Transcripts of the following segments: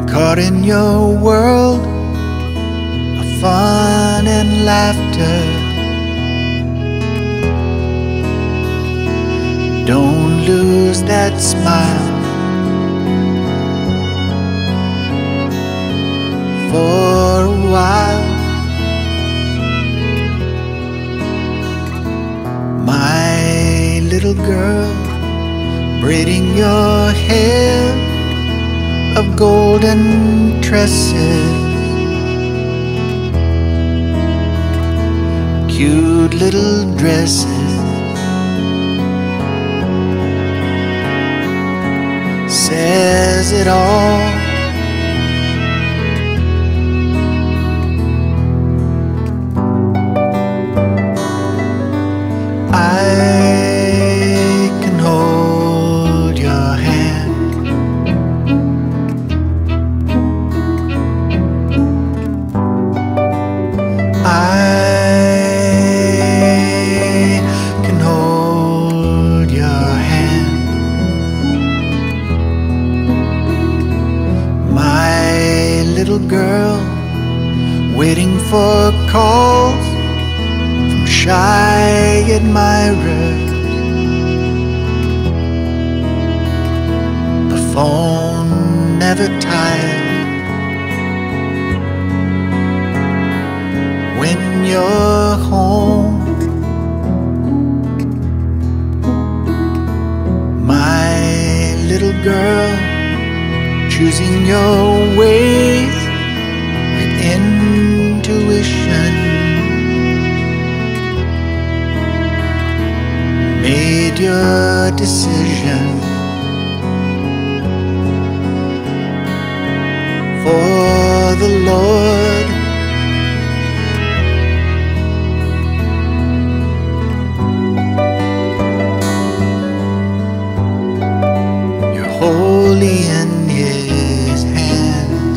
caught in your world of fun and laughter. Don't lose that smile for a while. My little girl, braiding your hair of golden tresses, cute little dresses, says it all. I can hold your hand, I can hold your hand. My little girl, waiting for calls from shy admirers. The phone never tired when you're home. My little girl, choosing your ways with intuition, made your decision for the Lord. You're holy in His hands.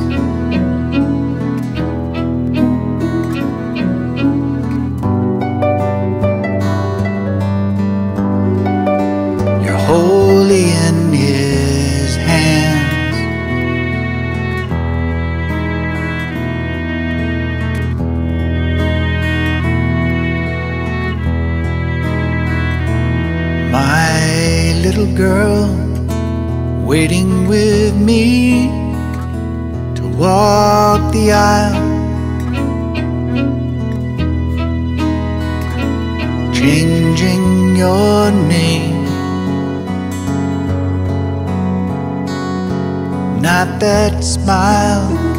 You're holy in His hands. My little girl, waiting with me to walk the aisle, changing your name. Not that smile